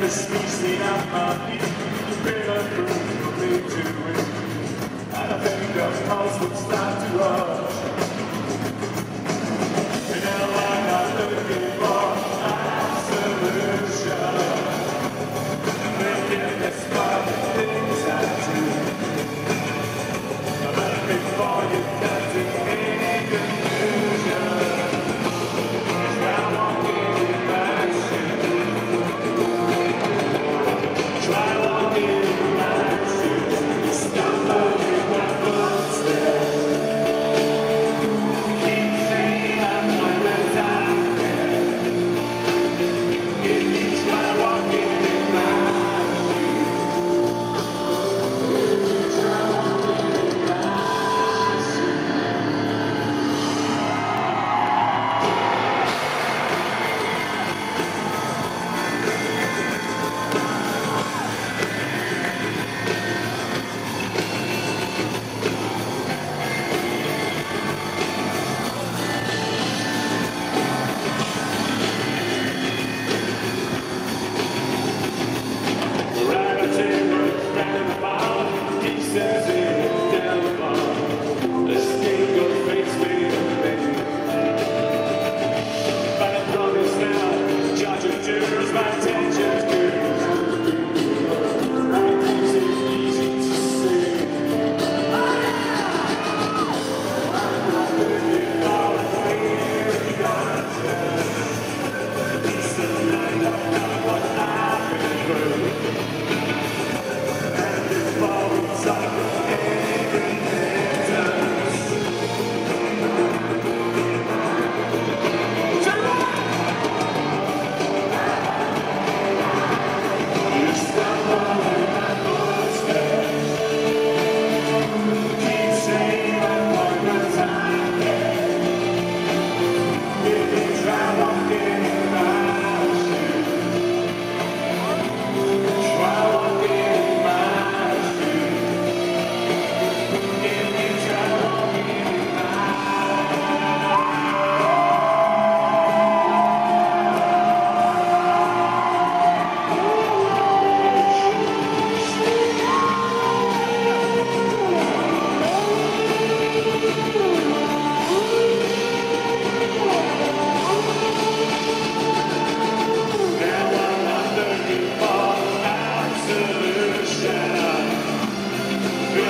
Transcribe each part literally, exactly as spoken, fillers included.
squeezing out my feet, better for me to win. And I think the pulse would start to rush. And now I'm not looking for a solution. Making this fun things I do. I'm looking for you, got to any conclusion. Try walking in my shoes. Try walking in my shoes. Stop moving my footsteps. Keep saying I'm one as I can. If you try walking in my shoes. Try walking in my shoes.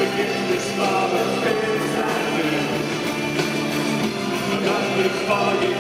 For you.